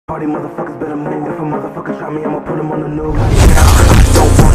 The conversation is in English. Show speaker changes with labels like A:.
A: Party motherfuckers better move. If a motherfucker try me, I'ma put him on the news. Like, yeah, don't